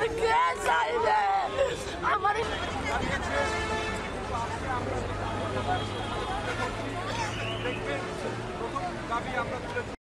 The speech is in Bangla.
কে চাইবে আমার দেখবেন প্রথম দাবি আমরা তুলে